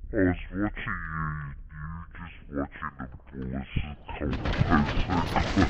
I was watching you just watching the bullets just come closer and closer.